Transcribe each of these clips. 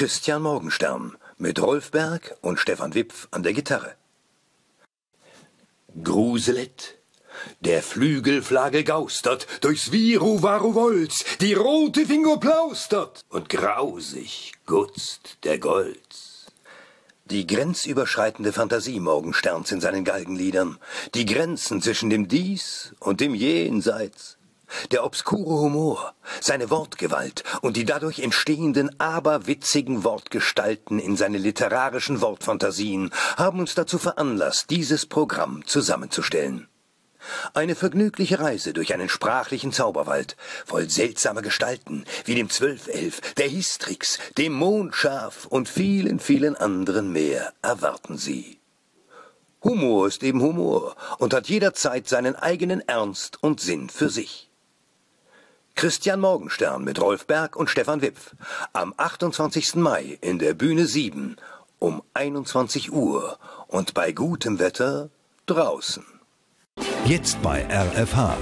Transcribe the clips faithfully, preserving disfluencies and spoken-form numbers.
Christian Morgenstern mit Rolf Berg und Stefan Wipf an der Gitarre. Gruselet, der Flügelflagel gaustert, durchs Viru-Varu-Wolz, die rote Finger plaustert, und grausig gutzt der Golz. Die grenzüberschreitende Fantasie Morgensterns in seinen Galgenliedern, die Grenzen zwischen dem Dies und dem Jenseits, der obskure Humor, seine Wortgewalt und die dadurch entstehenden aberwitzigen Wortgestalten in seine literarischen Wortfantasien haben uns dazu veranlasst, dieses Programm zusammenzustellen. Eine vergnügliche Reise durch einen sprachlichen Zauberwald, voll seltsamer Gestalten, wie dem Zwölfelf, der Histrix, dem Mondschaf und vielen, vielen anderen mehr erwarten Sie. Humor ist eben Humor und hat jederzeit seinen eigenen Ernst und Sinn für sich. Christian Morgenstern mit Rolf Berg und Stefan Wipf am achtundzwanzigsten Mai in der Bühne sieben um einundzwanzig Uhr und bei gutem Wetter draußen. Jetzt bei R F H.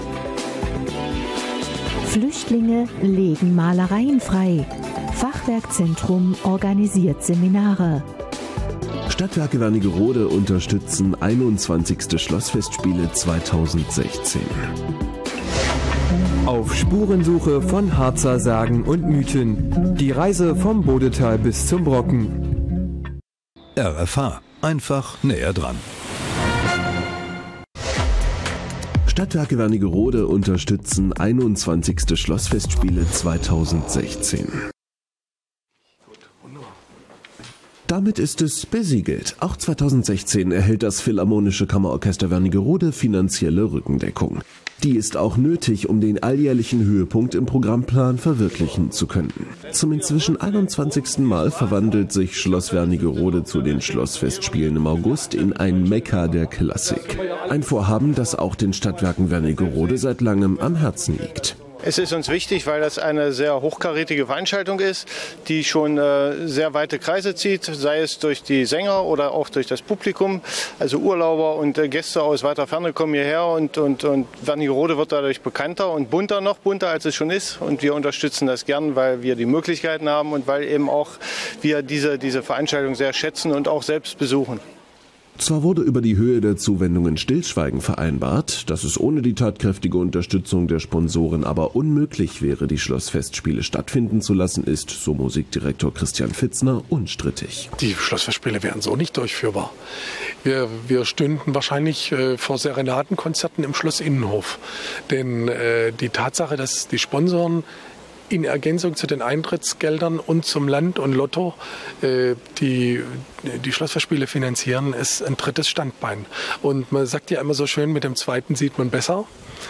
Flüchtlinge legen Malereien frei. Fachwerkzentrum organisiert Seminare. Stadtwerke Wernigerode unterstützen einundzwanzigste Schlossfestspiele zweitausendsechzehn. Auf Spurensuche von Harzer Sagen und Mythen. Die Reise vom Bodetal bis zum Brocken. R F H. Einfach näher dran. Stadtwerke Wernigerode unterstützen einundzwanzigste Schlossfestspiele zweitausendsechzehn. Damit ist es besiegelt. Auch zweitausendsechzehn erhält das Philharmonische Kammerorchester Wernigerode finanzielle Rückendeckung. Die ist auch nötig, um den alljährlichen Höhepunkt im Programmplan verwirklichen zu können. Zum inzwischen einundzwanzigsten Mal verwandelt sich Schloss Wernigerode zu den Schlossfestspielen im August in ein Mekka der Klassik. Ein Vorhaben, das auch den Stadtwerken Wernigerode seit langem am Herzen liegt. Es ist uns wichtig, weil das eine sehr hochkarätige Veranstaltung ist, die schon äh, sehr weite Kreise zieht, sei es durch die Sänger oder auch durch das Publikum. Also Urlauber und äh, Gäste aus weiter Ferne kommen hierher und, und, und Wernigerode wird dadurch bekannter und bunter, noch bunter als es schon ist. Und wir unterstützen das gern, weil wir die Möglichkeiten haben und weil eben auch wir diese, diese Veranstaltung sehr schätzen und auch selbst besuchen. Zwar wurde über die Höhe der Zuwendungen Stillschweigen vereinbart, dass es ohne die tatkräftige Unterstützung der Sponsoren aber unmöglich wäre, die Schlossfestspiele stattfinden zu lassen, ist, so Musikdirektor Christian Fitzner, unstrittig. Die Schlossfestspiele wären so nicht durchführbar. Wir, wir stünden wahrscheinlich äh, vor Serenadenkonzerten im Schlossinnenhof. Denn äh, die Tatsache, dass die Sponsoren in Ergänzung zu den Eintrittsgeldern und zum Land und Lotto äh, die, die Schlossfestspiele finanzieren, ist ein drittes Standbein. Und man sagt ja immer so schön, mit dem zweiten sieht man besser.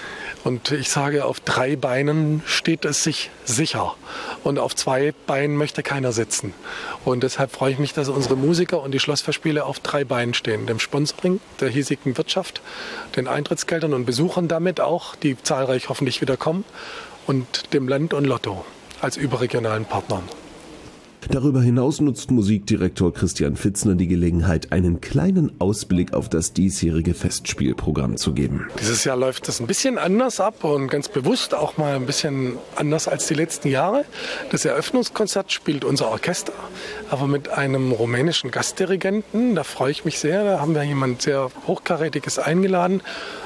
Und ich sage, auf drei Beinen steht es sich sicher. Und auf zwei Beinen möchte keiner sitzen. Und deshalb freue ich mich, dass unsere Musiker und die Schlossfestspiele auf drei Beinen stehen. Dem Sponsoring, der hiesigen Wirtschaft, den Eintrittsgeldern und Besuchern damit auch, die zahlreich hoffentlich wieder kommen, und dem Land und Lotto als überregionalen Partnern. Darüber hinaus nutzt Musikdirektor Christian Fitzner die Gelegenheit, einen kleinen Ausblick auf das diesjährige Festspielprogramm zu geben. Dieses Jahr läuft es ein bisschen anders ab und ganz bewusst auch mal ein bisschen anders als die letzten Jahre. Das Eröffnungskonzert spielt unser Orchester, aber mit einem rumänischen Gastdirigenten. Da freue ich mich sehr. Da haben wir jemand sehr Hochkarätiges eingeladen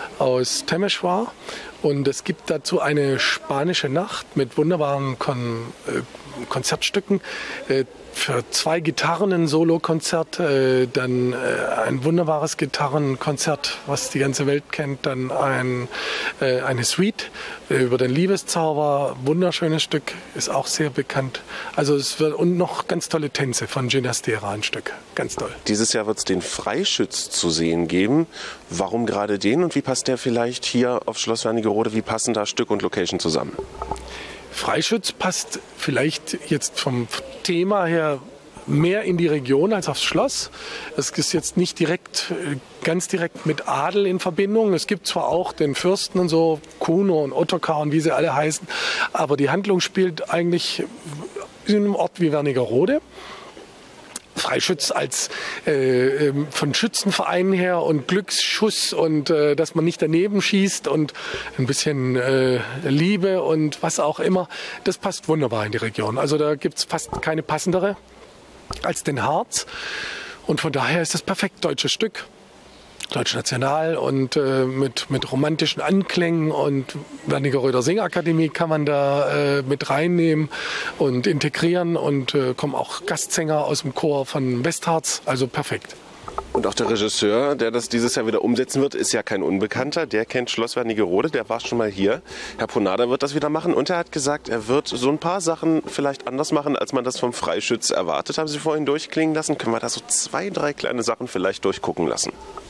aus Temeswar. Und es gibt dazu eine spanische Nacht mit wunderbaren Kon- äh, Konzertstücken. Äh, für zwei Gitarren ein Solokonzert, äh, dann äh, ein wunderbares Gitarrenkonzert, was die ganze Welt kennt, dann ein, äh, eine Suite äh, über den Liebeszauber, wunderschönes Stück, ist auch sehr bekannt. Also es wird, und noch ganz tolle Tänze von Ginastera, ein Stück, ganz toll. Dieses Jahr wird es den Freischütz zu sehen geben. Warum gerade den und wie passt der vielleicht hier auf Schloss Wernigerode, wie passen da Stück und Location zusammen? Freischütz passt vielleicht jetzt vom Thema her mehr in die Region als aufs Schloss. Es ist jetzt nicht direkt, ganz direkt mit Adel in Verbindung. Es gibt zwar auch den Fürsten und so, Kuno und Ottokar und wie sie alle heißen, aber die Handlung spielt eigentlich in einem Ort wie Wernigerode. Freischütz als äh, von Schützenvereinen her und Glücksschuss und äh, dass man nicht daneben schießt und ein bisschen äh, Liebe und was auch immer, das passt wunderbar in die Region. Also da gibt es fast keine passendere. als den Harz. Und von daher ist das perfekt deutsches Stück. Deutschnational und äh, mit, mit romantischen Anklängen, und Wernigeröder Singakademie kann man da äh, mit reinnehmen und integrieren, und äh, kommen auch Gastsänger aus dem Chor von Westharz, also perfekt. Und auch der Regisseur, der das dieses Jahr wieder umsetzen wird, ist ja kein Unbekannter. Der kennt Schloss Wernigerode, der war schon mal hier. Herr Ponada wird das wieder machen, und er hat gesagt, er wird so ein paar Sachen vielleicht anders machen, als man das vom Freischütz erwartet. Haben Sie vorhin durchklingen lassen? Können wir da so zwei, drei kleine Sachen vielleicht durchgucken lassen?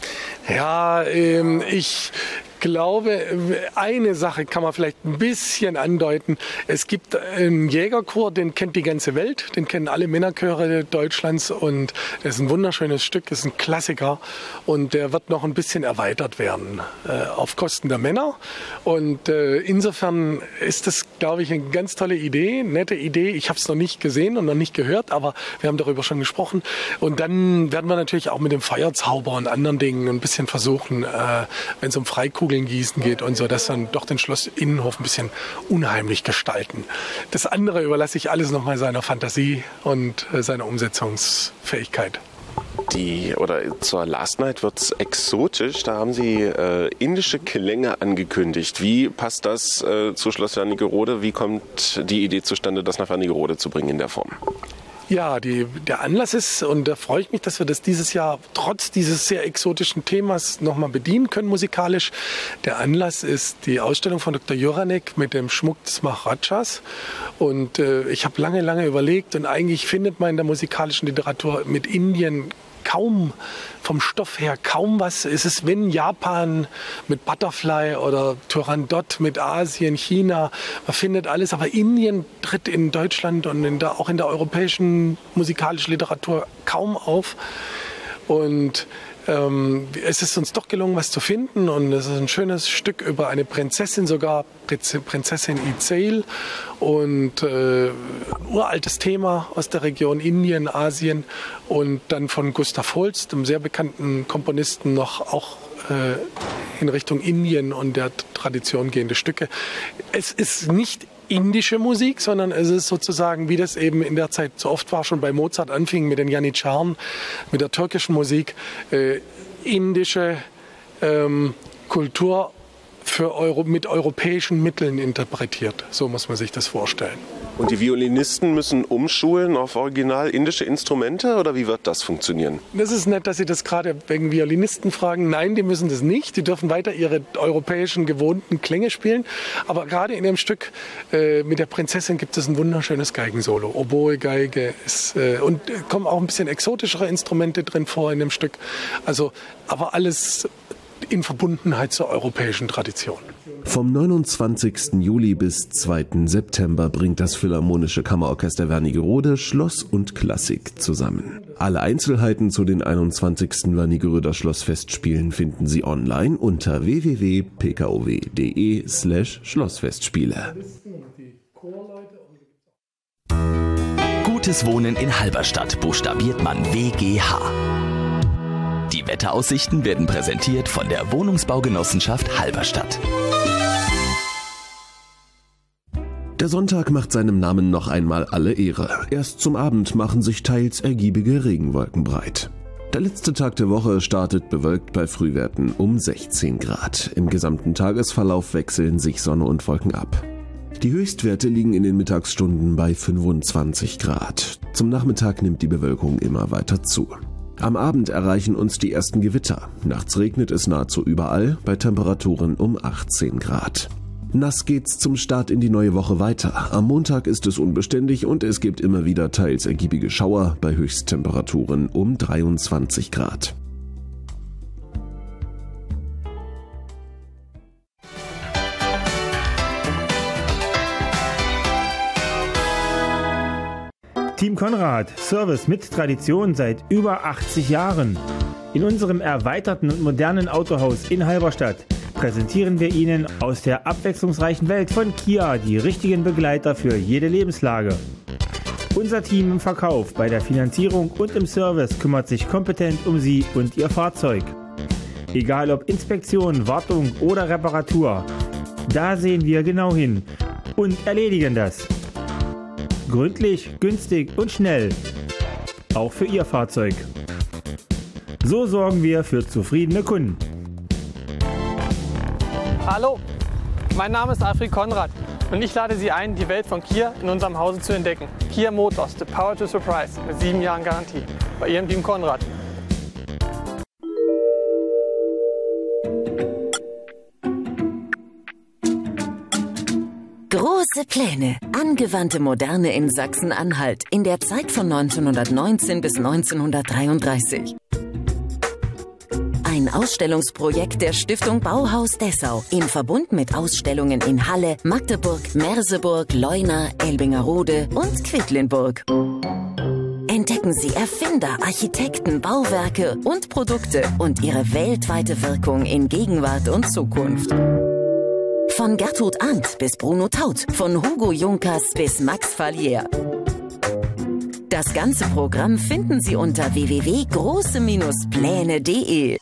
Ja, ähm, ich glaube, eine Sache kann man vielleicht ein bisschen andeuten. Es gibt einen Jägerchor, den kennt die ganze Welt, den kennen alle Männerchöre Deutschlands, und das ist ein wunderschönes Stück, das ist ein Klassiker, und der wird noch ein bisschen erweitert werden äh, auf Kosten der Männer, und äh, insofern ist das, glaube ich, eine ganz tolle Idee, nette Idee. Ich habe es noch nicht gesehen und noch nicht gehört, aber wir haben darüber schon gesprochen, und dann werden wir natürlich auch mit dem Feuerzauber und anderen Dingen ein bisschen versuchen, äh, wenn es um Freikugeln Gießen geht und so, dass dann doch den Schloss-Innenhof ein bisschen unheimlich gestalten. Das andere überlasse ich alles nochmal seiner Fantasie und äh, seiner Umsetzungsfähigkeit. Die, oder zur Last Night wird es exotisch. Da haben Sie äh, indische Klänge angekündigt. Wie passt das äh, zu Schloss Wernigerode? Wie kommt die Idee zustande, das nach Wernigerode zu bringen in der Form? Ja, die, der Anlass ist, und da freue ich mich, dass wir das dieses Jahr trotz dieses sehr exotischen Themas nochmal bedienen können musikalisch. Der Anlass ist die Ausstellung von Doktor Joranek mit dem Schmuck des Maharajas. Und äh, ich habe lange, lange überlegt, und eigentlich findet man in der musikalischen Literatur mit Indien kaum, vom Stoff her kaum was. Es ist, wenn Japan mit Butterfly oder Turandot mit Asien, China, man findet alles, aber Indien tritt in Deutschland und in der, auch in der europäischen musikalischen Literatur kaum auf. Und ähm, es ist uns doch gelungen, was zu finden, und es ist ein schönes Stück über eine Prinzessin, sogar Prinzessin Izael, und äh, uraltes Thema aus der Region Indien, Asien, und dann von Gustav Holst, einem sehr bekannten Komponisten, noch auch äh, in Richtung Indien und der Tradition gehende Stücke. Es ist nicht indische Musik, sondern es ist sozusagen, wie das eben in der Zeit so oft war, schon bei Mozart anfing mit den Janitscharen, mit der türkischen Musik, äh, indische ähm, Kultur für Euro, mit europäischen Mitteln interpretiert. So muss man sich das vorstellen. Und die Violinisten müssen umschulen auf original indische Instrumente, oder wie wird das funktionieren? Das ist nett, dass Sie das gerade wegen Violinisten fragen. Nein, die müssen das nicht. Die dürfen weiter ihre europäischen gewohnten Klänge spielen. Aber gerade in dem Stück äh, mit der Prinzessin gibt es ein wunderschönes Geigensolo. Oboe, Geige ist, äh, und äh, kommen auch ein bisschen exotischere Instrumente drin vor in dem Stück. Also, aber alles in Verbundenheit zur europäischen Tradition. Vom neunundzwanzigsten Juli bis zweiten September bringt das Philharmonische Kammerorchester Wernigerode Schloss und Klassik zusammen. Alle Einzelheiten zu den einundzwanzigsten Wernigeröder Schlossfestspielen finden Sie online unter w w w punkt p k o w punkt d e slash Schlossfestspiele. Gutes Wohnen in Halberstadt buchstabiert man W G H. Die Wetteraussichten werden präsentiert von der Wohnungsbaugenossenschaft Halberstadt. Der Sonntag macht seinem Namen noch einmal alle Ehre. Erst zum Abend machen sich teils ergiebige Regenwolken breit. Der letzte Tag der Woche startet bewölkt bei Frühwerten um sechzehn Grad. Im gesamten Tagesverlauf wechseln sich Sonne und Wolken ab. Die Höchstwerte liegen in den Mittagsstunden bei fünfundzwanzig Grad. Zum Nachmittag nimmt die Bewölkung immer weiter zu. Am Abend erreichen uns die ersten Gewitter. Nachts regnet es nahezu überall bei Temperaturen um achtzehn Grad. Nass geht's zum Start in die neue Woche weiter. Am Montag ist es unbeständig und es gibt immer wieder teils ergiebige Schauer bei Höchsttemperaturen um dreiundzwanzig Grad. Team Konrad, Service mit Tradition seit über achtzig Jahren. In unserem erweiterten und modernen Autohaus in Halberstadt präsentieren wir Ihnen aus der abwechslungsreichen Welt von Kia die richtigen Begleiter für jede Lebenslage. Unser Team im Verkauf, bei der Finanzierung und im Service kümmert sich kompetent um Sie und Ihr Fahrzeug. Egal ob Inspektion, Wartung oder Reparatur, da sehen wir genau hin und erledigen das. Gründlich, günstig und schnell. auch für Ihr Fahrzeug. So sorgen wir für zufriedene Kunden. Hallo, mein Name ist Alfred Konrad und ich lade Sie ein, die Welt von Kia in unserem Hause zu entdecken. Kia Motors, the power to surprise, mit sieben Jahren Garantie. Bei Ihrem Team Konrad. Große Pläne, angewandte Moderne in Sachsen-Anhalt in der Zeit von neunzehnhundertneunzehn bis neunzehnhundertdreiunddreißig. Ein Ausstellungsprojekt der Stiftung Bauhaus Dessau im Verbund mit Ausstellungen in Halle, Magdeburg, Merseburg, Leuna, Elbingerode und Quedlinburg. Entdecken Sie Erfinder, Architekten, Bauwerke und Produkte und ihre weltweite Wirkung in Gegenwart und Zukunft. Von Gertrud Arndt bis Bruno Taut, von Hugo Junkers bis Max Fallier. Das ganze Programm finden Sie unter w w w punkt große Pläne punkt de.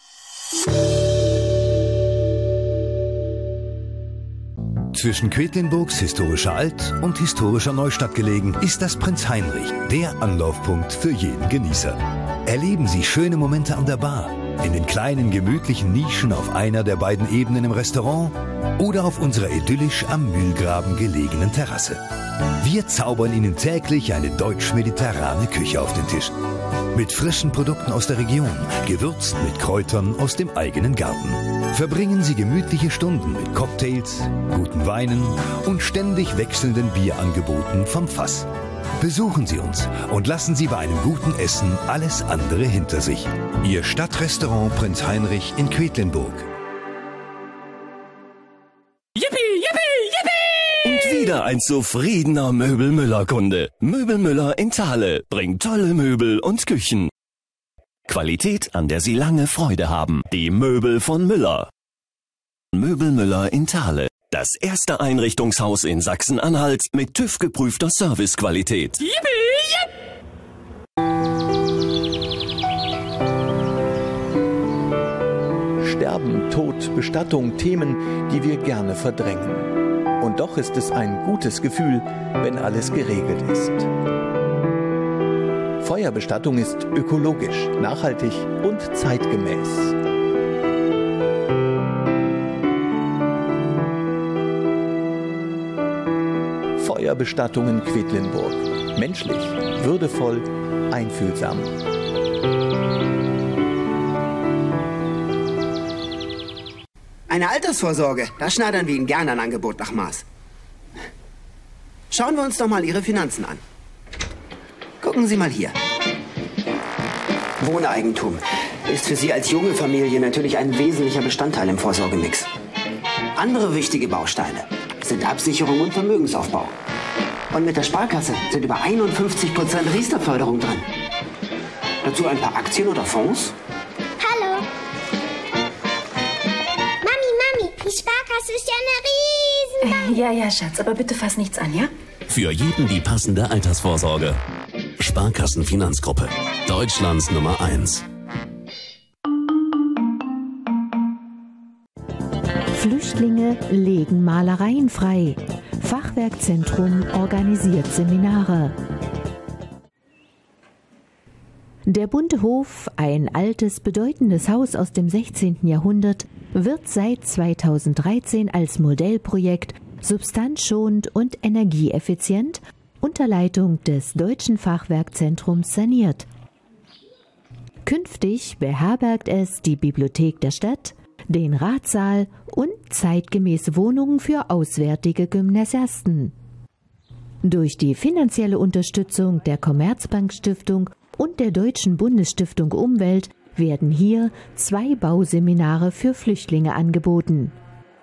Zwischen Quedlinburgs historischer Alt- und historischer Neustadt gelegen, ist das Prinz Heinrich, der Anlaufpunkt für jeden Genießer. Erleben Sie schöne Momente an der Bar, in den kleinen gemütlichen Nischen auf einer der beiden Ebenen im Restaurant oder auf unserer idyllisch am Mühlgraben gelegenen Terrasse. Wir zaubern Ihnen täglich eine deutsch-mediterrane Küche auf den Tisch. Mit frischen Produkten aus der Region, gewürzt mit Kräutern aus dem eigenen Garten. Verbringen Sie gemütliche Stunden mit Cocktails, guten Weinen und ständig wechselnden Bierangeboten vom Fass. Besuchen Sie uns und lassen Sie bei einem guten Essen alles andere hinter sich. Ihr Stadtrestaurant Prinz Heinrich in Quedlinburg. Yippie, yippie, yippie! Und wieder ein zufriedener Möbelmüller-Kunde. Möbelmüller in Thale bringt tolle Möbel und Küchen. Qualität, an der Sie lange Freude haben. Die Möbel von Müller. Möbelmüller in Thale. Das erste Einrichtungshaus in Sachsen-Anhalt mit TÜV-geprüfter Servicequalität. Sterben, Tod, Bestattung, Themen, die wir gerne verdrängen. Und doch ist es ein gutes Gefühl, wenn alles geregelt ist. Feuerbestattung ist ökologisch, nachhaltig und zeitgemäß. Feuerbestattung in Quedlinburg. Menschlich, würdevoll, einfühlsam. Eine Altersvorsorge, da schneidern wir Ihnen gerne ein Angebot nach Maß. Schauen wir uns doch mal Ihre Finanzen an. Gucken Sie mal hier. Wohneigentum ist für Sie als junge Familie natürlich ein wesentlicher Bestandteil im Vorsorgemix. Andere wichtige Bausteine sind Absicherung und Vermögensaufbau. Und mit der Sparkasse sind über einundfünfzig Prozent Riester-Förderung drin. Dazu ein paar Aktien oder Fonds. Hallo. Mami, Mami, die Sparkasse ist ja eine Riesenbank. Ja, ja, Schatz, aber bitte fass nichts an, ja? Für jeden die passende Altersvorsorge. Sparkassenfinanzgruppe. Deutschlands Nummer eins. Flüchtlinge legen Malereien frei. Fachwerkzentrum organisiert Seminare. Der Bunte Hof, ein altes, bedeutendes Haus aus dem sechzehnten Jahrhundert, wird seit zweitausenddreizehn als Modellprojekt substanzschonend und energieeffizient unter Leitung des Deutschen Fachwerkzentrums saniert. Künftig beherbergt es die Bibliothek der Stadt, den Ratssaal und zeitgemäße Wohnungen für auswärtige Gymnasiasten. Durch die finanzielle Unterstützung der Commerzbank-Stiftung und der Deutschen Bundesstiftung Umwelt werden hier zwei Bauseminare für Flüchtlinge angeboten.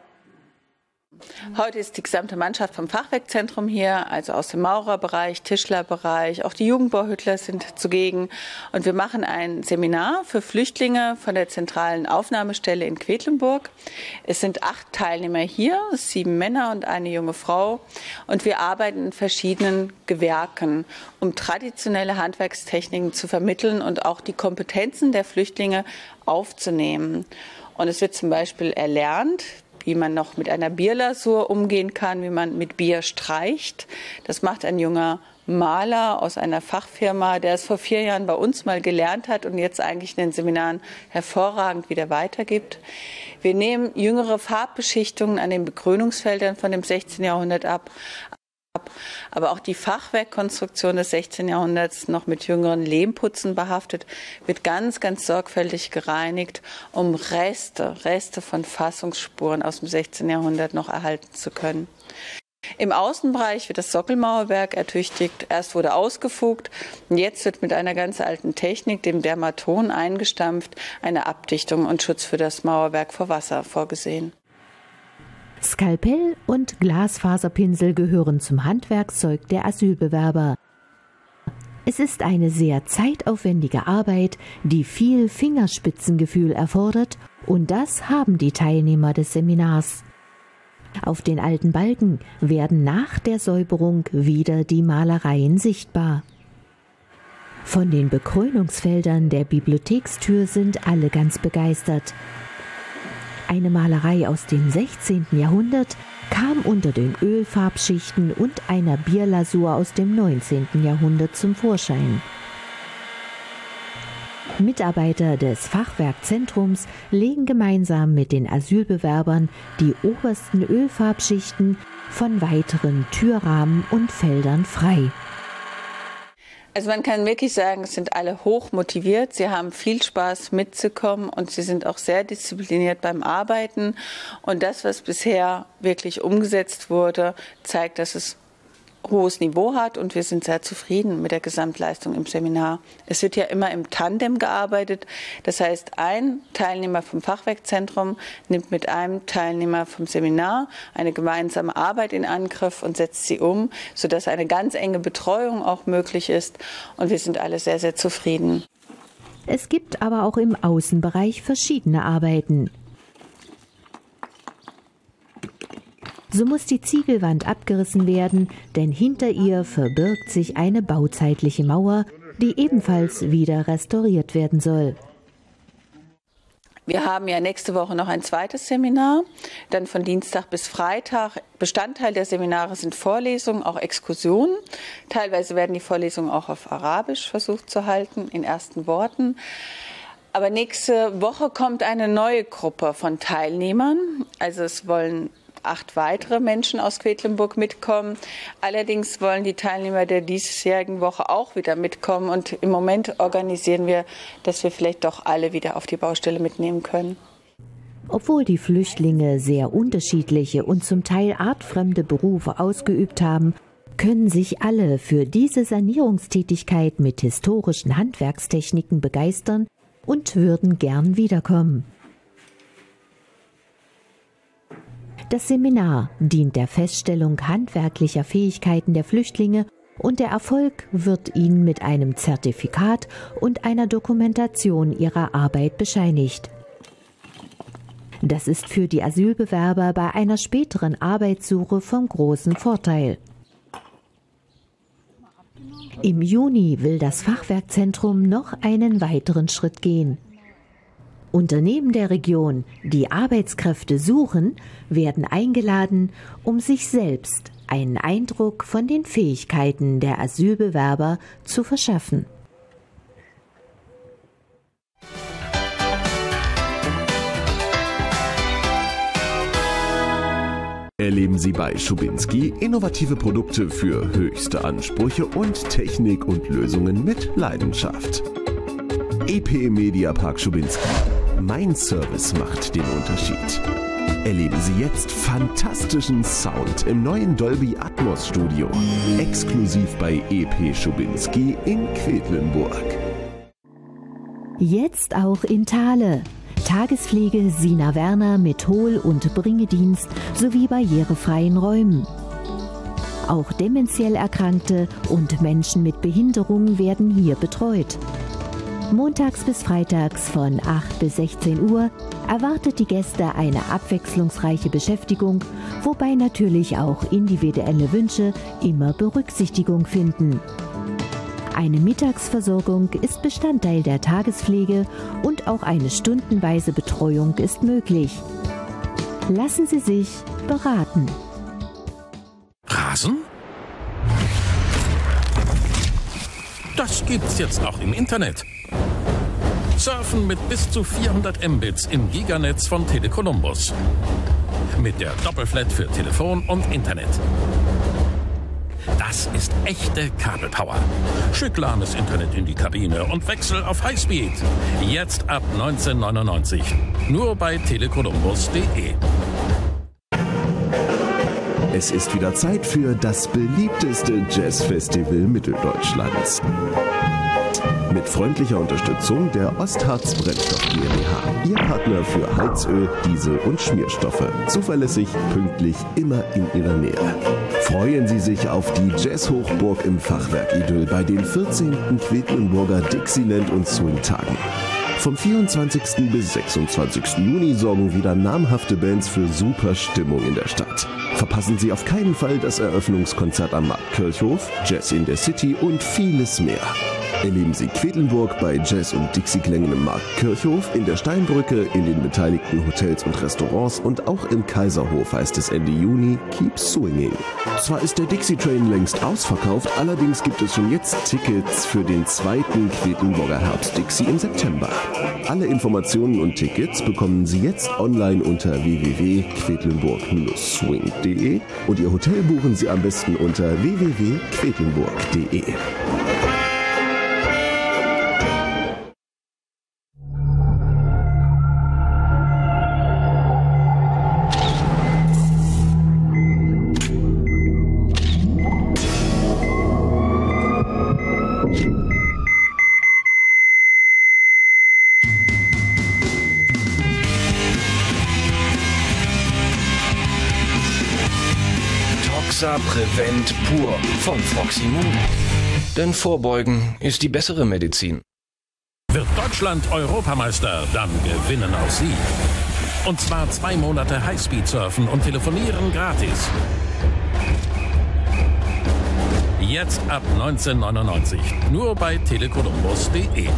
Heute ist die gesamte Mannschaft vom Fachwerkzentrum hier, also aus dem Maurerbereich, Tischlerbereich, auch die Jugendbauhüttler sind zugegen. Und wir machen ein Seminar für Flüchtlinge von der zentralen Aufnahmestelle in Quedlinburg. Es sind acht Teilnehmer hier, sieben Männer und eine junge Frau. Und wir arbeiten in verschiedenen Gewerken, um traditionelle Handwerkstechniken zu vermitteln und auch die Kompetenzen der Flüchtlinge aufzunehmen. Und es wird zum Beispiel erlernt, wie man noch mit einer Bierlasur umgehen kann, wie man mit Bier streicht. Das macht ein junger Maler aus einer Fachfirma, der es vor vier Jahren bei uns mal gelernt hat und jetzt eigentlich in den Seminaren hervorragend wieder weitergibt. Wir nehmen jüngere Farbbeschichtungen an den Bekrönungsfeldern von dem sechzehnten Jahrhundert ab. Aber auch die Fachwerkkonstruktion des sechzehnten Jahrhunderts, noch mit jüngeren Lehmputzen behaftet, wird ganz, ganz sorgfältig gereinigt, um Reste, Reste von Fassungsspuren aus dem sechzehnten Jahrhundert noch erhalten zu können. Im Außenbereich wird das Sockelmauerwerk ertüchtigt. Erst wurde ausgefugt, jetzt wird mit einer ganz alten Technik, dem Dermaton, eingestampft, eine Abdichtung und Schutz für das Mauerwerk vor Wasser vorgesehen. Skalpell und Glasfaserpinsel gehören zum Handwerkszeug der Asylbewerber. Es ist eine sehr zeitaufwendige Arbeit, die viel Fingerspitzengefühl erfordert, und das haben die Teilnehmer des Seminars. Auf den alten Balken werden nach der Säuberung wieder die Malereien sichtbar. Von den Bekrönungsfeldern der Bibliothekstür sind alle ganz begeistert. Eine Malerei aus dem sechzehnten Jahrhundert kam unter den Ölfarbschichten und einer Bierlasur aus dem neunzehnten Jahrhundert zum Vorschein. Mitarbeiter des Fachwerkzentrums legen gemeinsam mit den Asylbewerbern die obersten Ölfarbschichten von weiteren Türrahmen und Feldern frei. Also man kann wirklich sagen, es sind alle hoch motiviert, sie haben viel Spaß mitzukommen und sie sind auch sehr diszipliniert beim Arbeiten. Und das, was bisher wirklich umgesetzt wurde, zeigt, dass es hohes Niveau hat, und wir sind sehr zufrieden mit der Gesamtleistung im Seminar. Es wird ja immer im Tandem gearbeitet. Das heißt, ein Teilnehmer vom Fachwerkzentrum nimmt mit einem Teilnehmer vom Seminar eine gemeinsame Arbeit in Angriff und setzt sie um, sodass eine ganz enge Betreuung auch möglich ist. Und wir sind alle sehr, sehr zufrieden. Es gibt aber auch im Außenbereich verschiedene Arbeiten. So muss die Ziegelwand abgerissen werden, denn hinter ihr verbirgt sich eine bauzeitliche Mauer, die ebenfalls wieder restauriert werden soll. Wir haben ja nächste Woche noch ein zweites Seminar, dann von Dienstag bis Freitag. Bestandteil der Seminare sind Vorlesungen, auch Exkursionen. Teilweise werden die Vorlesungen auch auf Arabisch versucht zu halten, in ersten Worten. Aber nächste Woche kommt eine neue Gruppe von Teilnehmern. Also es wollen acht weitere Menschen aus Quedlinburg mitkommen. Allerdings wollen die Teilnehmer der diesjährigen Woche auch wieder mitkommen. Und im Moment organisieren wir, dass wir vielleicht doch alle wieder auf die Baustelle mitnehmen können. Obwohl die Flüchtlinge sehr unterschiedliche und zum Teil artfremde Berufe ausgeübt haben, können sich alle für diese Sanierungstätigkeit mit historischen Handwerkstechniken begeistern und würden gern wiederkommen. Das Seminar dient der Feststellung handwerklicher Fähigkeiten der Flüchtlinge, und der Erfolg wird ihnen mit einem Zertifikat und einer Dokumentation ihrer Arbeit bescheinigt. Das ist für die Asylbewerber bei einer späteren Arbeitssuche von großem Vorteil. Im Juni will das Fachwerkzentrum noch einen weiteren Schritt gehen. Unternehmen der Region, die Arbeitskräfte suchen, werden eingeladen, um sich selbst einen Eindruck von den Fähigkeiten der Asylbewerber zu verschaffen. Erleben Sie bei Schubinski innovative Produkte für höchste Ansprüche und Technik und Lösungen mit Leidenschaft. E P Mediapark Schubinski. Mein Service macht den Unterschied. Erleben Sie jetzt fantastischen Sound im neuen Dolby Atmos Studio. Exklusiv bei E P Schubinski in Quedlinburg. Jetzt auch in Thale. Tagespflege Sina Werner mit Hohl- und Bringedienst sowie barrierefreien Räumen. Auch dementiell Erkrankte und Menschen mit Behinderung werden hier betreut. Montags bis freitags von acht bis sechzehn Uhr erwartet die Gäste eine abwechslungsreiche Beschäftigung, wobei natürlich auch individuelle Wünsche immer Berücksichtigung finden. Eine Mittagsversorgung ist Bestandteil der Tagespflege und auch eine stundenweise Betreuung ist möglich. Lassen Sie sich beraten. Rasen? Das gibt's jetzt auch im Internet. Surfen mit bis zu vierhundert Mbits im Giganetz von Tele Columbus. Mit der Doppelflat für Telefon und Internet. Das ist echte Kabelpower. Schick lahmes Internet in die Kabine und wechsel auf Highspeed. Jetzt ab neunzehn neunundneunzig. Nur bei telecolumbus punkt de. Es ist wieder Zeit für das beliebteste Jazzfestival Mitteldeutschlands. Mit freundlicher Unterstützung der Ostharz Brennstoff GmbH. Ihr Partner für Heizöl, Diesel und Schmierstoffe. Zuverlässig, pünktlich, immer in Ihrer Nähe. Freuen Sie sich auf die Jazzhochburg im Fachwerk Idyll bei den vierzehnten Quedlinburger Dixieland und Swing-Tagen. Vom vierundzwanzigsten bis sechsundzwanzigsten Juni sorgen wieder namhafte Bands für super Stimmung in der Stadt. Verpassen Sie auf keinen Fall das Eröffnungskonzert am Marktkirchhof, Jazz in der City und vieles mehr. Erleben Sie Quedlinburg bei Jazz- und Dixie-Klängen im Marktkirchhof, in der Steinbrücke, in den beteiligten Hotels und Restaurants und auch im Kaiserhof heißt es Ende Juni Keep Swinging. Zwar ist der Dixie-Train längst ausverkauft, allerdings gibt es schon jetzt Tickets für den zweiten Quedlinburger Herbst-Dixie im September. Alle Informationen und Tickets bekommen Sie jetzt online unter w w w punkt quedlinburg Bindestrich swing punkt de und Ihr Hotel buchen Sie am besten unter w w w punkt quedlinburg punkt de. Prevent pur von Froximum. Denn Vorbeugen ist die bessere Medizin. Wird Deutschland Europameister, dann gewinnen auch Sie. Und zwar zwei Monate Highspeed-Surfen und Telefonieren gratis. Jetzt ab neunzehn neunundneunzig. Nur bei telecolumbus punkt de.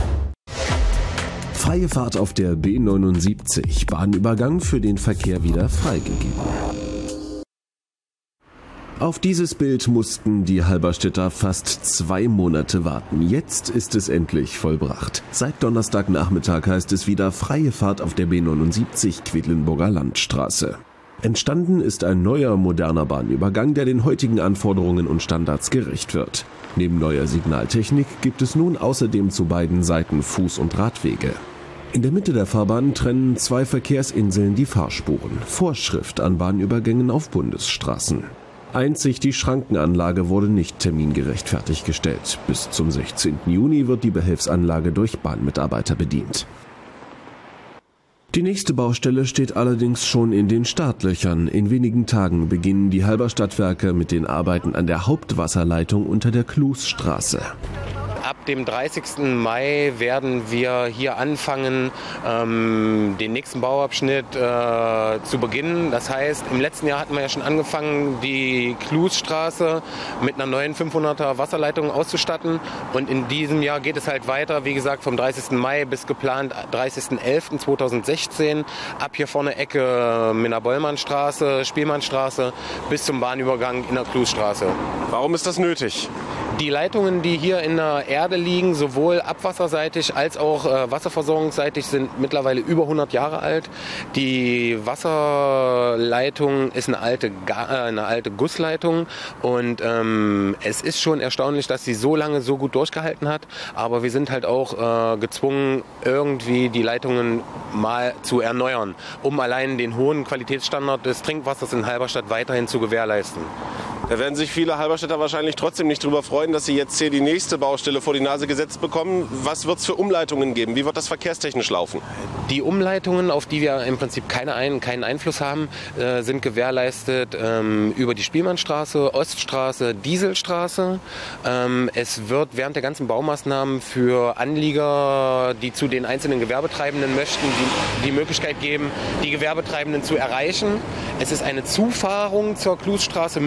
Freie Fahrt auf der B neunundsiebzig. Bahnübergang für den Verkehr wieder freigegeben. Auf dieses Bild mussten die Halberstädter fast zwei Monate warten. Jetzt ist es endlich vollbracht. Seit Donnerstagnachmittag heißt es wieder freie Fahrt auf der B neunundsiebzig Quedlinburger Landstraße. Entstanden ist ein neuer, moderner Bahnübergang, der den heutigen Anforderungen und Standards gerecht wird. Neben neuer Signaltechnik gibt es nun außerdem zu beiden Seiten Fuß- und Radwege. In der Mitte der Fahrbahn trennen zwei Verkehrsinseln die Fahrspuren. Vorschrift an Bahnübergängen auf Bundesstraßen. Einzig die Schrankenanlage wurde nicht termingerecht fertiggestellt. Bis zum sechzehnten Juni wird die Behelfsanlage durch Bahnmitarbeiter bedient. Die nächste Baustelle steht allerdings schon in den Startlöchern. In wenigen Tagen beginnen die Halberstadtwerke mit den Arbeiten an der Hauptwasserleitung unter der Klusstraße. Ab dem dreißigsten Mai werden wir hier anfangen, ähm, den nächsten Bauabschnitt äh, zu beginnen. Das heißt, im letzten Jahr hatten wir ja schon angefangen, die Klusstraße mit einer neuen fünfhunderter Wasserleitung auszustatten. Und in diesem Jahr geht es halt weiter, wie gesagt, vom dreißigsten Mai bis geplant dreißigsten elften zweitausendsechzehn. Ab hier vorne Ecke Minna-Bollmann-Straße, Spielmannstraße bis zum Bahnübergang in der Klusstraße. Warum ist das nötig? Die Leitungen, die hier in der Erde liegen, sowohl abwasserseitig als auch äh, wasserversorgungsseitig, sind mittlerweile über hundert Jahre alt. Die Wasserleitung ist eine alte, Ga- äh, eine alte Gussleitung und ähm, es ist schon erstaunlich, dass sie so lange so gut durchgehalten hat. Aber wir sind halt auch äh, gezwungen, irgendwie die Leitungen mal zu erneuern, um allein den hohen Qualitätsstandard des Trinkwassers in Halberstadt weiterhin zu gewährleisten. Da werden sich viele Halberstädter wahrscheinlich trotzdem nicht darüber freuen, dass sie jetzt hier die nächste Baustelle vor die Nase gesetzt bekommen. Was wird es für Umleitungen geben? Wie wird das verkehrstechnisch laufen? Die Umleitungen, auf die wir im Prinzip keine ein, keinen Einfluss haben, äh, sind gewährleistet ähm, über die Spielmannstraße, Oststraße, Dieselstraße. Ähm, es wird während der ganzen Baumaßnahmen für Anlieger, die zu den einzelnen Gewerbetreibenden möchten, die, die Möglichkeit geben, die Gewerbetreibenden zu erreichen. Es ist eine Zufahrung zur Klusstraße möglich.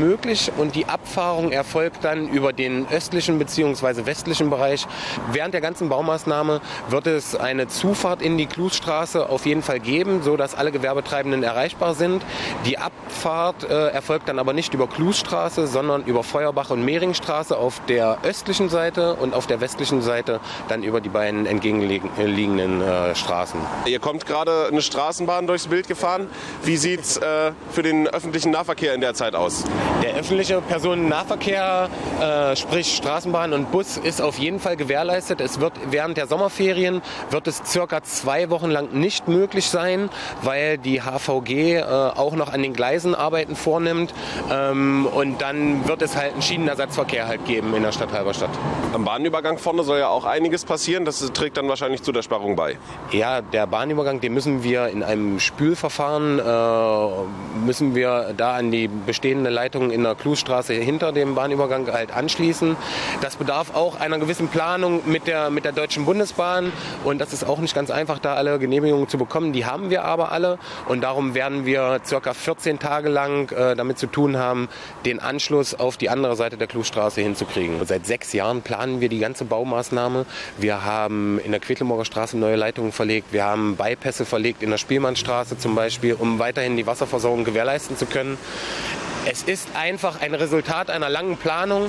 Bereich und die Abfahrung erfolgt dann über den östlichen bzw. westlichen Bereich. Während der ganzen Baumaßnahme wird es eine Zufahrt in die Klusstraße auf jeden Fall geben, sodass alle Gewerbetreibenden erreichbar sind. Die Abfahrt äh, erfolgt dann aber nicht über Klusstraße, sondern über Feuerbach- und Mehringstraße auf der östlichen Seite und auf der westlichen Seite dann über die beiden entgegenliegenden äh, Straßen. Ihr kommt gerade eine Straßenbahn durchs Bild gefahren. Wie sieht es äh, für den öffentlichen Nahverkehr in der Zeit aus? Der öffentliche Personennahverkehr, äh, sprich Straßenbahn und Bus, ist auf jeden Fall gewährleistet. Es wird während der Sommerferien wird es circa zwei Wochen lang nicht möglich sein, weil die H V G äh, auch noch an den Gleisen Arbeiten vornimmt. Ähm, und dann wird es halt einen Schienenersatzverkehr halt geben in der Stadt Halberstadt. Am Bahnübergang vorne soll ja auch einiges passieren. Das trägt dann wahrscheinlich zu der Sperrung bei. Ja, der Bahnübergang, den müssen wir in einem Spülverfahren, äh, müssen wir da an die bestehende Leitung in der Klusstraße hinter dem Bahnübergang halt anschließen. Das bedarf auch einer gewissen Planung mit der, mit der Deutschen Bundesbahn und das ist auch nicht ganz einfach, da alle Genehmigungen zu bekommen. Die haben wir aber alle und darum werden wir circa vierzehn Tage lang äh, damit zu tun haben, den Anschluss auf die andere Seite der Klusstraße hinzukriegen. Seit sechs Jahren planen wir die ganze Baumaßnahme. Wir haben in der Quedlinburger Straße neue Leitungen verlegt. Wir haben Bypässe verlegt in der Spielmannstraße zum Beispiel, um weiterhin die Wasserversorgung gewährleisten zu können. Es ist einfach ein Resultat einer langen Planung,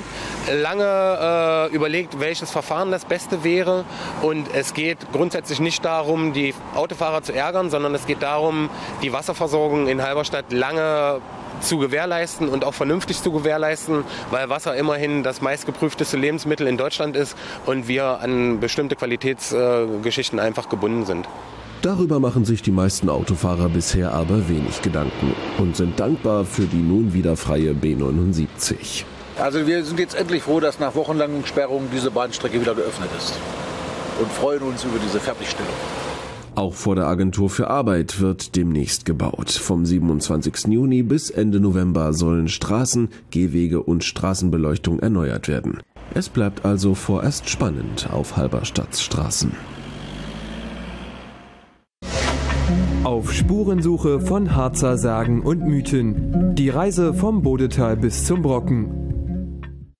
lange äh, überlegt, welches Verfahren das Beste wäre. Und es geht grundsätzlich nicht darum, die Autofahrer zu ärgern, sondern es geht darum, die Wasserversorgung in Halberstadt lange zu gewährleisten und auch vernünftig zu gewährleisten, weil Wasser immerhin das meistgeprüfteste Lebensmittel in Deutschland ist und wir an bestimmte Qualitätsgeschichten äh, einfach gebunden sind. Darüber machen sich die meisten Autofahrer bisher aber wenig Gedanken und sind dankbar für die nun wieder freie B neunundsiebzig. Also wir sind jetzt endlich froh, dass nach wochenlangen Sperrungen diese Bahnstrecke wieder geöffnet ist und freuen uns über diese Fertigstellung. Auch vor der Agentur für Arbeit wird demnächst gebaut. Vom siebenundzwanzigsten Juni bis Ende November sollen Straßen, Gehwege und Straßenbeleuchtung erneuert werden. Es bleibt also vorerst spannend auf Halberstadts Straßen. Auf Spurensuche von Harzer Sagen und Mythen. Die Reise vom Bodetal bis zum Brocken.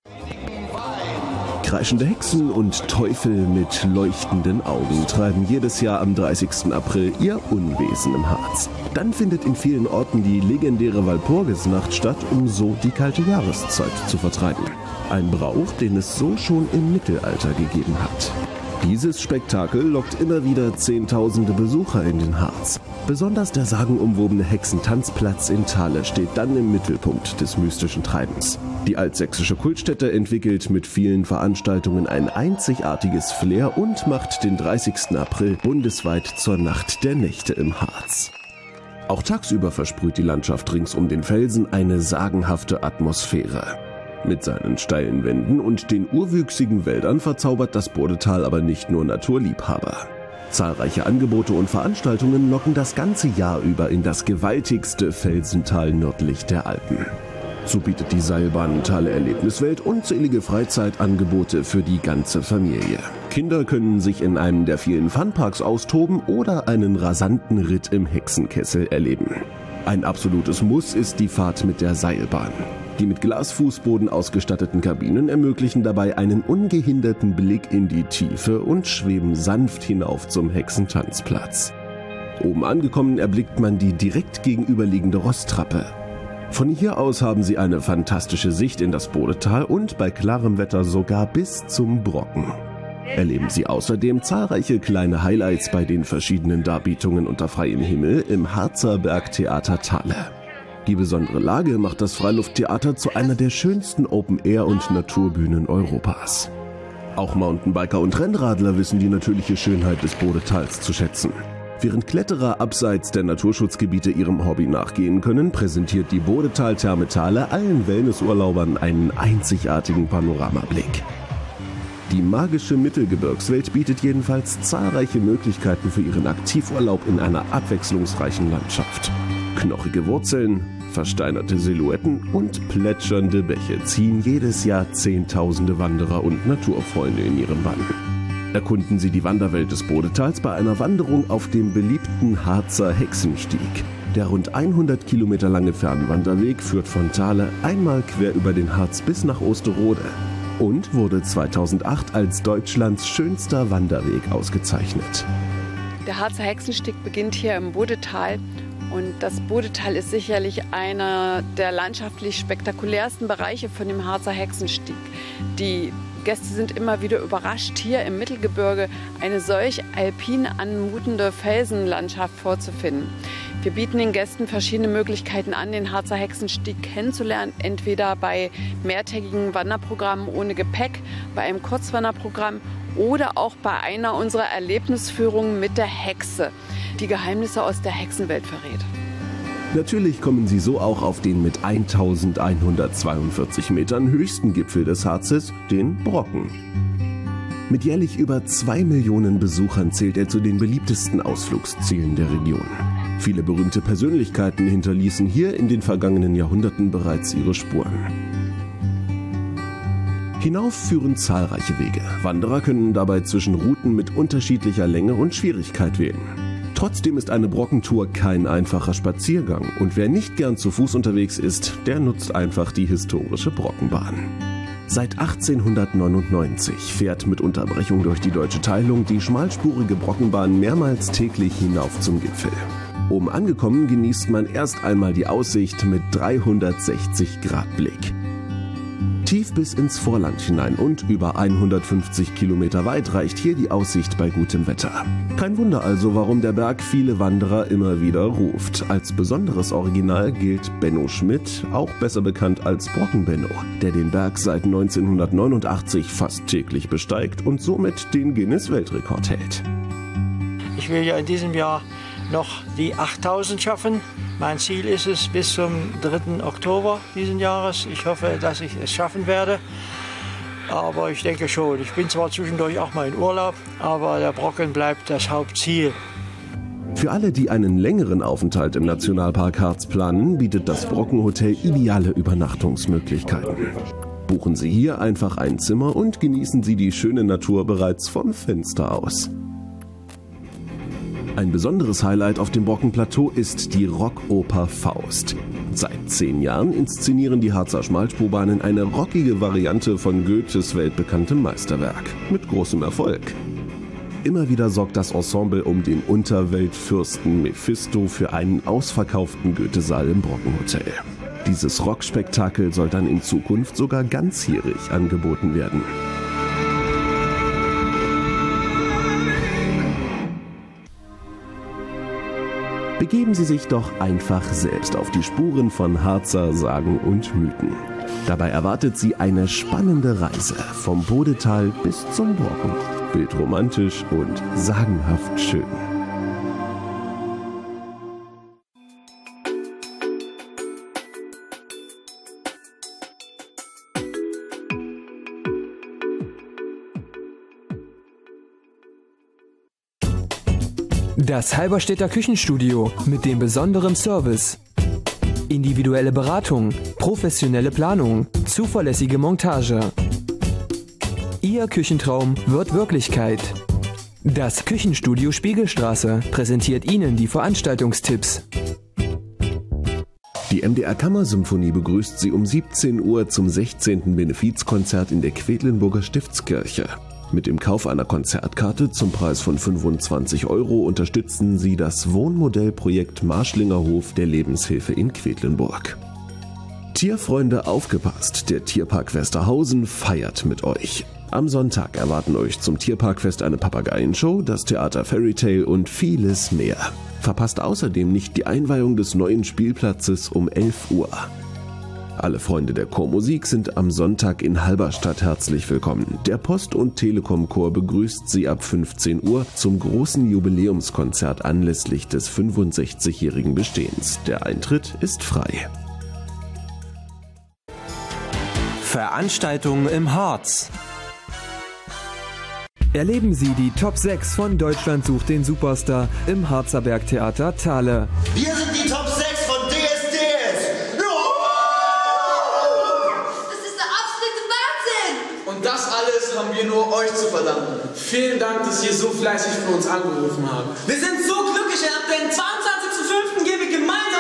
Kreischende Hexen und Teufel mit leuchtenden Augen treiben jedes Jahr am dreißigsten April ihr Unwesen im Harz. Dann findet in vielen Orten die legendäre Walpurgisnacht statt, um so die kalte Jahreszeit zu vertreiben. Ein Brauch, den es so schon im Mittelalter gegeben hat. Dieses Spektakel lockt immer wieder Zehntausende Besucher in den Harz. Besonders der sagenumwobene Hexentanzplatz in Thale steht dann im Mittelpunkt des mystischen Treibens. Die altsächsische Kultstätte entwickelt mit vielen Veranstaltungen ein einzigartiges Flair und macht den dreißigsten April bundesweit zur Nacht der Nächte im Harz. Auch tagsüber versprüht die Landschaft rings um den Felsen eine sagenhafte Atmosphäre. Mit seinen steilen Wänden und den urwüchsigen Wäldern verzaubert das Bodetal aber nicht nur Naturliebhaber. Zahlreiche Angebote und Veranstaltungen locken das ganze Jahr über in das gewaltigste Felsental nördlich der Alpen. So bietet die Seilbahn Thale Erlebniswelt unzählige Freizeitangebote für die ganze Familie. Kinder können sich in einem der vielen Funparks austoben oder einen rasanten Ritt im Hexenkessel erleben. Ein absolutes Muss ist die Fahrt mit der Seilbahn. Die mit Glasfußboden ausgestatteten Kabinen ermöglichen dabei einen ungehinderten Blick in die Tiefe und schweben sanft hinauf zum Hexentanzplatz. Oben angekommen erblickt man die direkt gegenüberliegende Rosttrappe. Von hier aus haben Sie eine fantastische Sicht in das Bodetal und bei klarem Wetter sogar bis zum Brocken. Erleben Sie außerdem zahlreiche kleine Highlights bei den verschiedenen Darbietungen unter freiem Himmel im Harzer Bergtheater Thale. Die besondere Lage macht das Freilufttheater zu einer der schönsten Open-Air- und Naturbühnen Europas. Auch Mountainbiker und Rennradler wissen die natürliche Schönheit des Bodetals zu schätzen. Während Kletterer abseits der Naturschutzgebiete ihrem Hobby nachgehen können, präsentiert die Bodetal-Therme Thale allen Wellnessurlaubern einen einzigartigen Panoramablick. Die magische Mittelgebirgswelt bietet jedenfalls zahlreiche Möglichkeiten für Ihren Aktivurlaub in einer abwechslungsreichen Landschaft. Knochige Wurzeln, versteinerte Silhouetten und plätschernde Bäche ziehen jedes Jahr Zehntausende Wanderer und Naturfreunde in ihren Bann. Erkunden Sie die Wanderwelt des Bodetals bei einer Wanderung auf dem beliebten Harzer Hexenstieg. Der rund hundert Kilometer lange Fernwanderweg führt von Thale einmal quer über den Harz bis nach Osterode und wurde zweitausendacht als Deutschlands schönster Wanderweg ausgezeichnet. Der Harzer Hexenstieg beginnt hier im Bodetal. Und das Bodetal ist sicherlich einer der landschaftlich spektakulärsten Bereiche von dem Harzer Hexenstieg. Die Gäste sind immer wieder überrascht, hier im Mittelgebirge eine solch alpin anmutende Felsenlandschaft vorzufinden. Wir bieten den Gästen verschiedene Möglichkeiten an, den Harzer Hexenstieg kennenzulernen. Entweder bei mehrtägigen Wanderprogrammen ohne Gepäck, bei einem Kurzwanderprogramm oder auch bei einer unserer Erlebnisführungen mit der Hexe, die Geheimnisse aus der Hexenwelt verrät. Natürlich kommen Sie so auch auf den mit eintausendeinhundertzweiundvierzig Metern höchsten Gipfel des Harzes, den Brocken. Mit jährlich über zwei Millionen Besuchern zählt er zu den beliebtesten Ausflugszielen der Region. Viele berühmte Persönlichkeiten hinterließen hier in den vergangenen Jahrhunderten bereits ihre Spuren. Hinauf führen zahlreiche Wege. Wanderer können dabei zwischen Routen mit unterschiedlicher Länge und Schwierigkeit wählen. Trotzdem ist eine Brockentour kein einfacher Spaziergang und wer nicht gern zu Fuß unterwegs ist, der nutzt einfach die historische Brockenbahn. Seit achtzehnhundertneunundneunzig fährt mit Unterbrechung durch die deutsche Teilung die schmalspurige Brockenbahn mehrmals täglich hinauf zum Gipfel. Oben angekommen genießt man erst einmal die Aussicht mit dreihundertsechzig Grad Blick. Tief bis ins Vorland hinein und über hundertfünfzig Kilometer weit reicht hier die Aussicht bei gutem Wetter. Kein Wunder also, warum der Berg viele Wanderer immer wieder ruft. Als besonderes Original gilt Benno Schmidt, auch besser bekannt als Brocken-Benno, der den Berg seit neunzehnhundertneunundachtzig fast täglich besteigt und somit den Guinness-Weltrekord hält. Ich will ja in diesem Jahr noch die achttausend schaffen. Mein Ziel ist es bis zum dritten Oktober diesen Jahres. Ich hoffe, dass ich es schaffen werde. Aber ich denke schon. Ich bin zwar zwischendurch auch mal in Urlaub, aber der Brocken bleibt das Hauptziel. Für alle, die einen längeren Aufenthalt im Nationalpark Harz planen, bietet das Brockenhotel ideale Übernachtungsmöglichkeiten. Buchen Sie hier einfach ein Zimmer und genießen Sie die schöne Natur bereits vom Fenster aus. Ein besonderes Highlight auf dem Brockenplateau ist die Rockoper Faust. Seit zehn Jahren inszenieren die Harzer Schmalspurbahnen eine rockige Variante von Goethes weltbekanntem Meisterwerk. Mit großem Erfolg. Immer wieder sorgt das Ensemble um den Unterweltfürsten Mephisto für einen ausverkauften Goethesaal im Brockenhotel. Dieses Rockspektakel soll dann in Zukunft sogar ganzjährig angeboten werden. Begeben Sie sich doch einfach selbst auf die Spuren von Harzer Sagen und Mythen. Dabei erwartet Sie eine spannende Reise vom Bodetal bis zum Brocken. Bildromantisch und sagenhaft schön. Das Halberstädter Küchenstudio mit dem besonderen Service. Individuelle Beratung, professionelle Planung, zuverlässige Montage. Ihr Küchentraum wird Wirklichkeit. Das Küchenstudio Spiegelstraße präsentiert Ihnen die Veranstaltungstipps. Die M D R Kammersymphonie begrüßt Sie um siebzehn Uhr zum sechzehnten Benefizkonzert in der Quedlinburger Stiftskirche. Mit dem Kauf einer Konzertkarte zum Preis von fünfundzwanzig Euro unterstützen Sie das Wohnmodellprojekt Marschlingerhof der Lebenshilfe in Quedlinburg. Tierfreunde, aufgepasst! Der Tierpark Westerhausen feiert mit euch. Am Sonntag erwarten euch zum Tierparkfest eine Papageienshow, das Theater Fairy Tale und vieles mehr. Verpasst außerdem nicht die Einweihung des neuen Spielplatzes um elf Uhr. Alle Freunde der Chormusik sind am Sonntag in Halberstadt herzlich willkommen. Der Post- und Telekom-Chor begrüßt Sie ab fünfzehn Uhr zum großen Jubiläumskonzert anlässlich des fünfundsechzigjährigen Bestehens. Der Eintritt ist frei. Veranstaltungen im Harz. Erleben Sie die Top sechs von Deutschland sucht den Superstar im Harzer Bergtheater Thale. Wir sind die Top sechs von D S D S. Das ist der absolute Wahnsinn. Und das alles haben wir nur euch zu verdanken. Vielen Dank, dass ihr so fleißig für uns angerufen habt. Wir sind so glücklich, ab dem zweiundzwanzigsten fünften gehen wir gemeinsam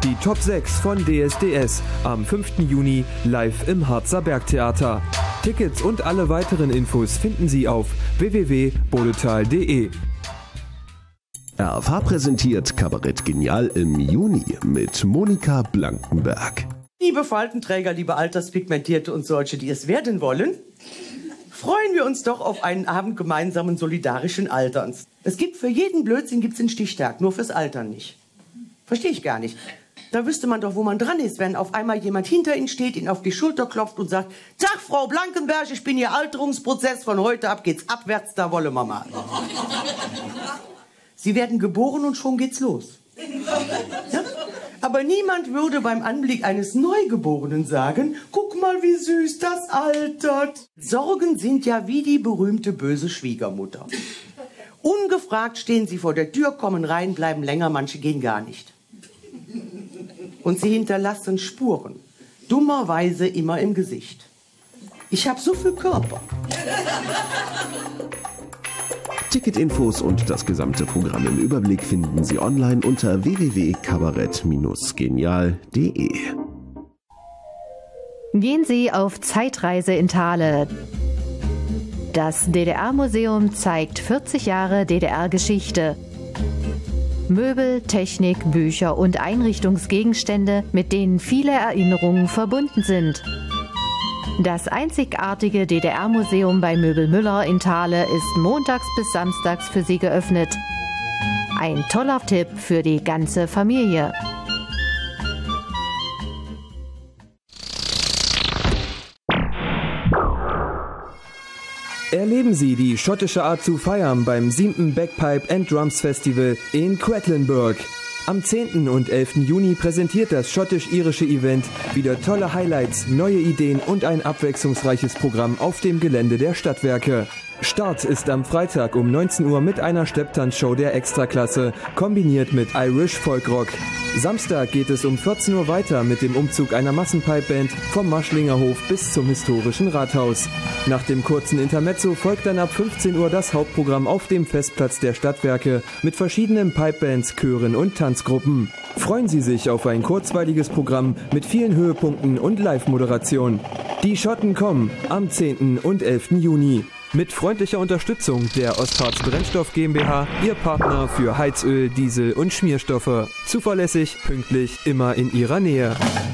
Die Top sechs von D S D S am fünften Juni live im Harzer Bergtheater. Tickets und alle weiteren Infos finden Sie auf w w w punkt bodetal punkt de. R F H präsentiert Kabarett Genial im Juni mit Monika Blankenberg. Liebe Faltenträger, liebe Alterspigmentierte und solche, die es werden wollen, freuen wir uns doch auf einen Abend gemeinsamen solidarischen Alterns. Es gibt für jeden Blödsinn gibt's einen Stichtag, nur fürs Altern nicht. Verstehe ich gar nicht. Da wüsste man doch, wo man dran ist, wenn auf einmal jemand hinter Ihnen steht, ihn auf die Schulter klopft und sagt, Tag, Frau Blankenberg, ich bin Ihr Alterungsprozess, von heute ab geht's abwärts, da wolle man mal. Sie werden geboren und schon geht's los. Ja? Aber niemand würde beim Anblick eines Neugeborenen sagen, guck mal, wie süß das altert. Sorgen sind ja wie die berühmte böse Schwiegermutter. Ungefragt stehen sie vor der Tür, kommen rein, bleiben länger, manche gehen gar nicht. Und sie hinterlassen Spuren, dummerweise immer im Gesicht. Ich habe so viel Körper. Ticketinfos und das gesamte Programm im Überblick finden Sie online unter w w w punkt kabarett genial punkt de. Gehen Sie auf Zeitreise in Thale. Das D D R-Museum zeigt vierzig Jahre D D R-Geschichte. Möbel, Technik, Bücher und Einrichtungsgegenstände, mit denen viele Erinnerungen verbunden sind. Das einzigartige D D R-Museum bei Möbel Müller in Thale ist montags bis samstags für Sie geöffnet. Ein toller Tipp für die ganze Familie. Erleben Sie die schottische Art zu feiern beim siebten Bagpipe and Drums Festival in Quedlinburg. Am zehnten und elften Juni präsentiert das schottisch-irische Event wieder tolle Highlights, neue Ideen und ein abwechslungsreiches Programm auf dem Gelände der Stadtwerke. Start ist am Freitag um neunzehn Uhr mit einer Stepptanzshow der Extraklasse, kombiniert mit Irish Folkrock. Samstag geht es um vierzehn Uhr weiter mit dem Umzug einer Massenpipeband vom Maschlinger Hof bis zum historischen Rathaus. Nach dem kurzen Intermezzo folgt dann ab fünfzehn Uhr das Hauptprogramm auf dem Festplatz der Stadtwerke mit verschiedenen Pipebands, Chören und Tanzgruppen. Freuen Sie sich auf ein kurzweiliges Programm mit vielen Höhepunkten und Live-Moderation. Die Schotten kommen am zehnten und elften Juni. Mit freundlicher Unterstützung der Ostharz Brennstoff GmbH, Ihr Partner für Heizöl, Diesel und Schmierstoffe. Zuverlässig, pünktlich, immer in Ihrer Nähe.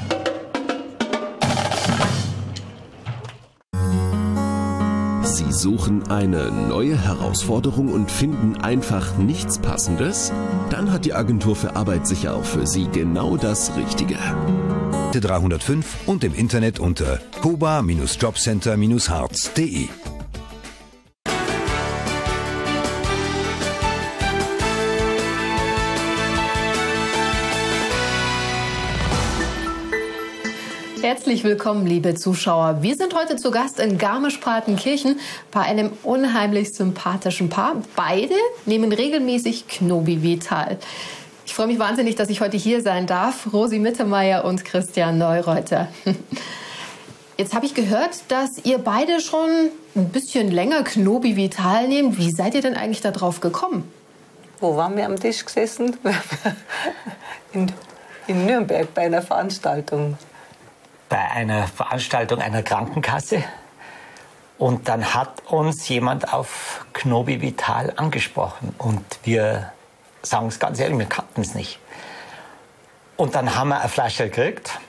Sie suchen eine neue Herausforderung und finden einfach nichts Passendes? Dann hat die Agentur für Arbeit sicher auch für Sie genau das Richtige. dreihundertfünf und im Internet unter koba Jobcenter Harz punkt de. Herzlich willkommen, liebe Zuschauer. Wir sind heute zu Gast in Garmisch-Partenkirchen bei einem unheimlich sympathischen Paar. Beide nehmen regelmäßig Knobi-Vital. Ich freue mich wahnsinnig, dass ich heute hier sein darf. Rosi Mittermeier und Christian Neureuter. Jetzt habe ich gehört, dass ihr beide schon ein bisschen länger Knobi-Vital nehmt. Wie seid ihr denn eigentlich darauf gekommen? Wo waren wir am Tisch gesessen? In, in Nürnberg bei einer Veranstaltung. Bei einer Veranstaltung einer Krankenkasse. Und dann hat uns jemand auf Knobi-Vital angesprochen. Und wir sagen es ganz ehrlich, wir kannten es nicht. Und dann haben wir eine Flasche gekriegt